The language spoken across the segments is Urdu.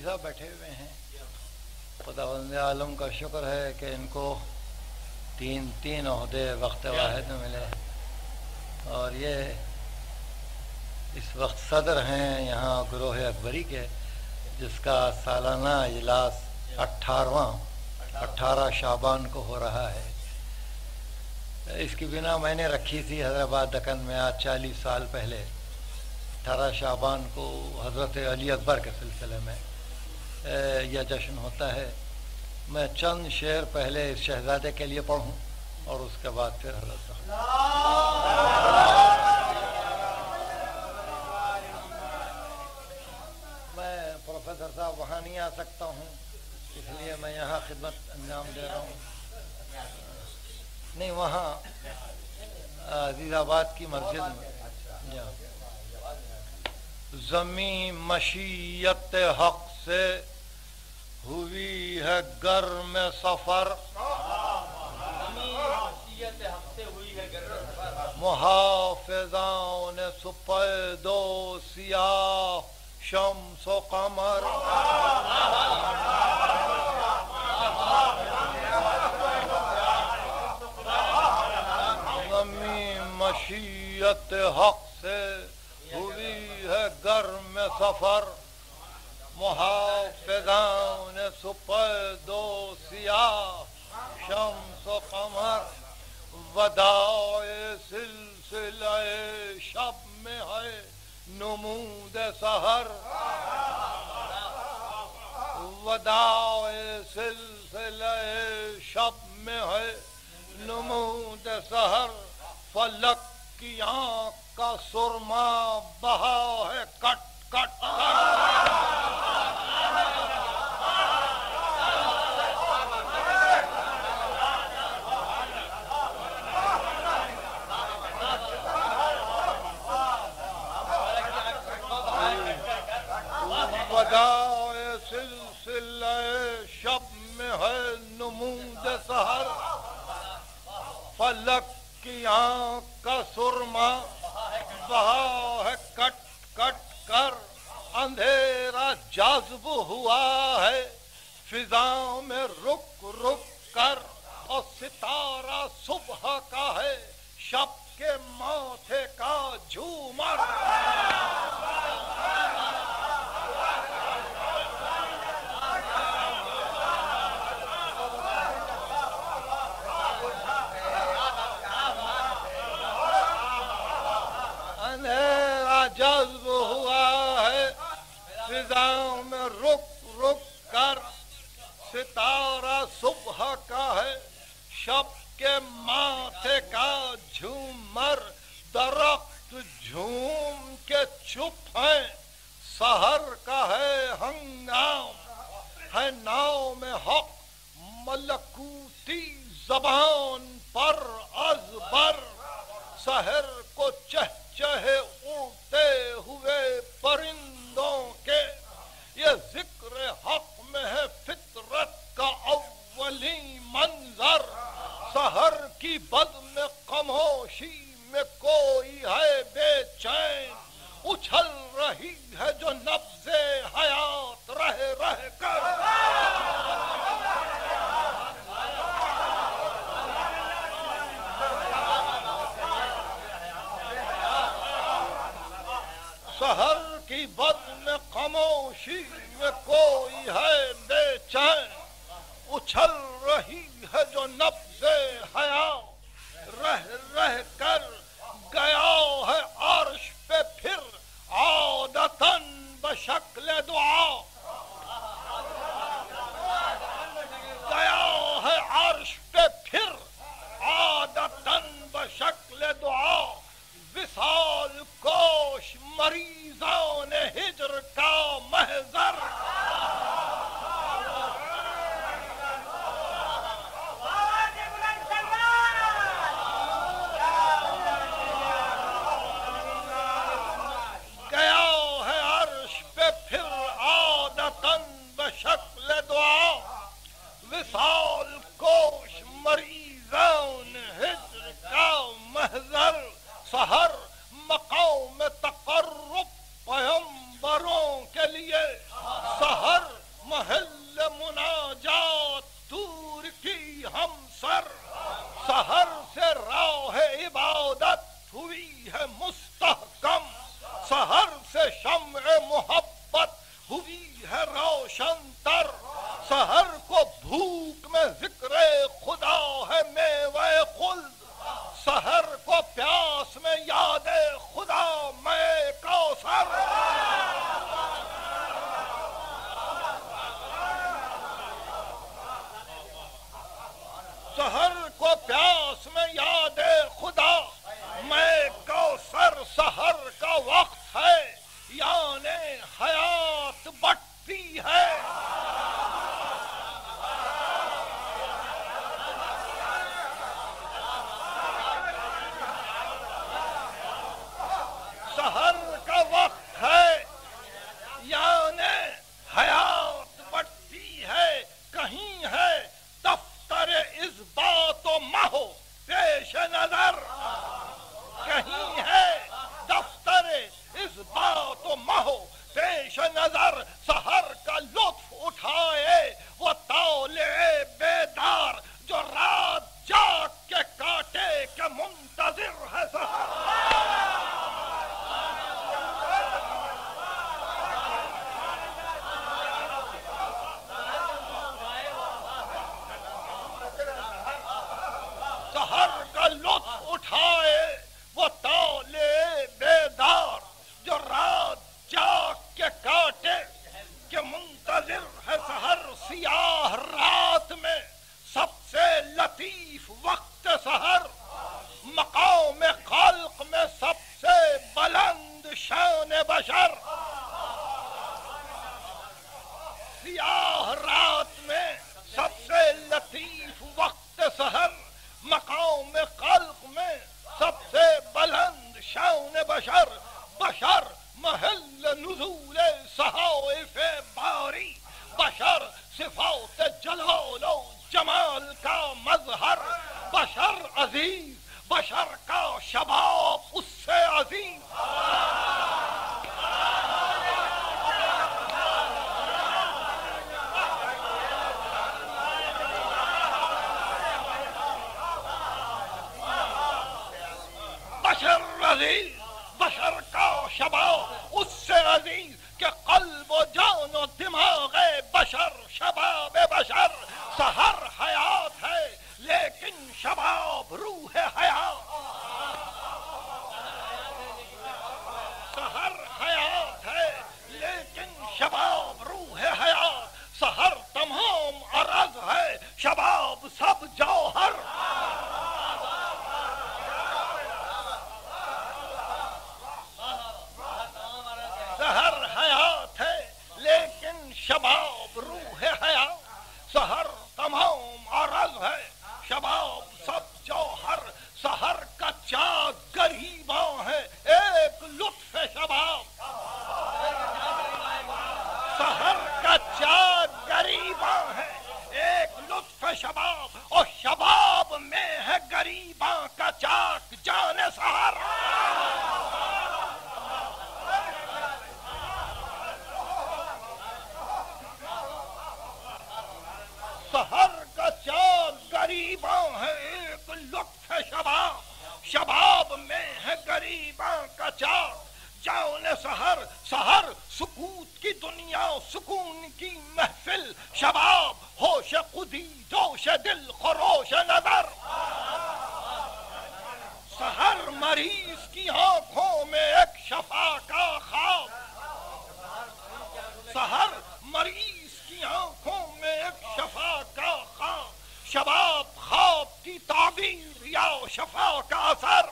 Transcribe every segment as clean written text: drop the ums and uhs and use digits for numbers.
صاحب بیٹھے ہوئے ہیں. خداوند عالم کا شکر ہے کہ ان کو تین عہدے وقت واحد میں ملے اور یہ اس وقت صدر ہیں یہاں گروہ اکبری کے، جس کا سالانہ اجلاس 18 شعبان کو ہو رہا ہے. اس کی بنا میں نے رکھی تھی حیدرآباد دکن میں آج 40 سال پہلے 18 شعبان کو حضرت علی اکبر کے سلسلے میں یہ جشن ہوتا ہے. میں چند شعر پہلے اس شہزادے کے لیے پڑھوں اور اس کے بعد پھر حضرت میں پروفیسر صاحب وہاں نہیں آ سکتا ہوں، اس لیے میں یہاں خدمت انجام دے رہا ہوں. نہیں، وہاں عزیز آباد کی مسجد میں. زمین مشیت حق سے ہوئی ہے گر میں سفر، محافظان سپید و سیاہ شمس و قمر. زمین مشیت حق سے ہوئی ہے گر میں سفر، محافظان سپید و سیاہ شمس و قمر. وداع سلسلہ شب میں ہے نمود سحر، وداع سلسلہ شب میں ہے نمود سحر. فلک کی آنکھ کا سرما بہا ہے کٹ کٹ کٹ. وداع سلسلہ شب میں ہے نمود سحر، فلک کی آنکھ کا سرما بہا ہے کٹ کٹ کر. اندھیرا جذب ہوا ہے فضا میں رک رک کر، اور ستارہ صبح کا ہے شب کے ماتھے کا جھومر. اندھیرا جذب ہوا ہے فضا میں رک رک کر، ستارہ صبح کا ہے شب کے ماتھے کا جھومر. درخت جھوم کے چپ ہیں سحر کا ہے ہنگام، ہے ناؤ میں حق ملکوتی زبان پر ازبر. سحر کو چہچہے اڑتے ہوئے پرندوں کے، یہ ذکر حق میں ہے فطرت کا اولین منظر. سحر کی بد میں خاموشی میں کوئی ہے بے چین، اچھل رہی ہے جو نبض حیات رہ رہ کر. سحر کی بد میں خاموشی میں کوئی ہے بے چین، اچھل رہی ہے جو نبض حیات رہ رہ کر. گیا ہے عرش پہ پھر عادتاً بشکل دعا، گیا ہے عرش پہ پھر عادتاً بشکل دعا. وصال کوش مریضان ہجر کا محضر، گیا ہے عرش پہ پھر عادتاً بشکل دعا. وصال کوش مریضان ہجر کا محضر. سحر مقام تقرب پیغمبروں کے لیے سیاہ رات میں سب سے لطیف وقت سحر، مقام خلق میں سب سے بلند شان بشر، بشر محل نزول صحائف باری، بشر صفات جلال و جمال کا مظہر، بشر عزیز، بشر کا شباب اس سے عظیم۔ بشر عزیز، بشر کا شباب اس سے عزیز کہ قلب و جان و دماغ بشر شباب بشر، سحر حیات ہے لیکن شباب روح حیات، سحر حیات ہے لیکن شباب روح حیات، سحر تمام عرض ہے شباب سب جوہر۔ سحر حیات ہے لیکن شباب روح حیات، سحر تمام عرض ہے شباب سب جوہر، سحر کا چاک گریباں ہے ایک لطف شباب، سحر کا چاک گریباں ہے ایک لطف شباب، اور شباب میں ہے گریباں کا چاک جان سحر۔ سحر کا چاک غریباں ہے ایک لطف شباب، شباب میں ہے غریباں کا چاک جان سحر، سحر سکوت کی دنیا سکون کی محفل، شباب ہوش خودی جوش دل خروش نظر، سحر مریض کی آنکھوں میں ایک شفا کا خواب، سحر مریض کی آنکھوں میں ایک شفا کا خواب، شباب خواب کی تعبیر یا شفا کا اثر،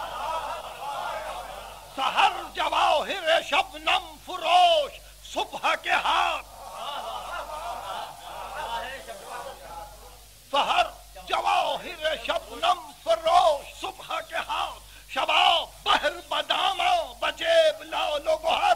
سحر جواہر شبنم فروش صبح کے ہاتھ، سحر جواہر شبنم فروش صبح کے ہاتھ، شباب بحر بدامہ بجیب لال و گوہر،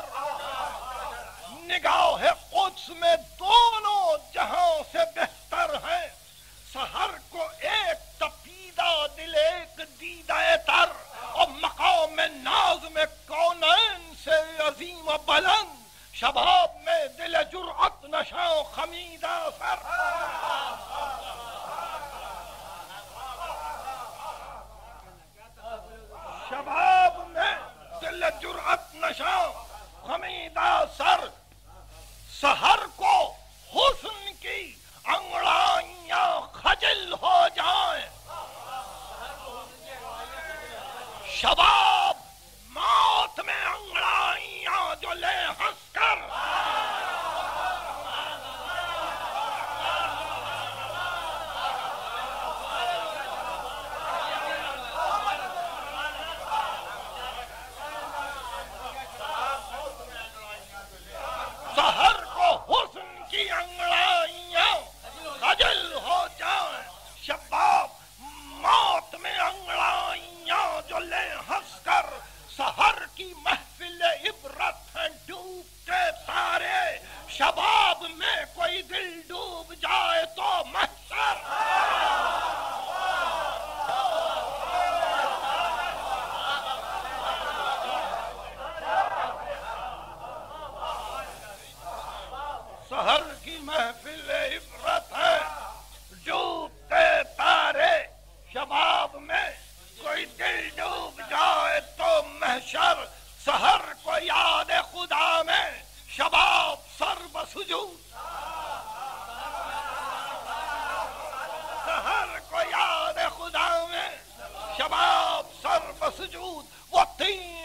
نگاہ قدس میں دونوں جہاں سے بہتر ہے، سحر کو ایک تپیدہ دل ایک دیدہ تر، اور مقام ناز میں کونین سے عظیم و بلند، شباب میں دل جرأت نشاں خمیدہ سر، شباب میں دل جرأت نشاں خمیدہ سر، سحر کو حسن کی انگڑائیاں خجل ہو جائیں، شباب موت میں انگڑائیاں جو لے ہنس کر، سحر کو حسن کی انگڑائیاں خجل ہو جائیں، شباب موت میں انگڑائیاں جو لے ہنس کر، سحر کی محفل عبرت ہیں ڈوبتے تارے، شباب میں کوئی دل ڈوب جائے تو محشر، سحر کی محفل عبرت ہے ڈوبتے تارے، شباب میں کوئی دل ڈوب جائے تو محشر، سحر کو یاد خدا میں شباب سر بسجود، سحر کو یاد خدا میں شباب سر بسجود، وہ تین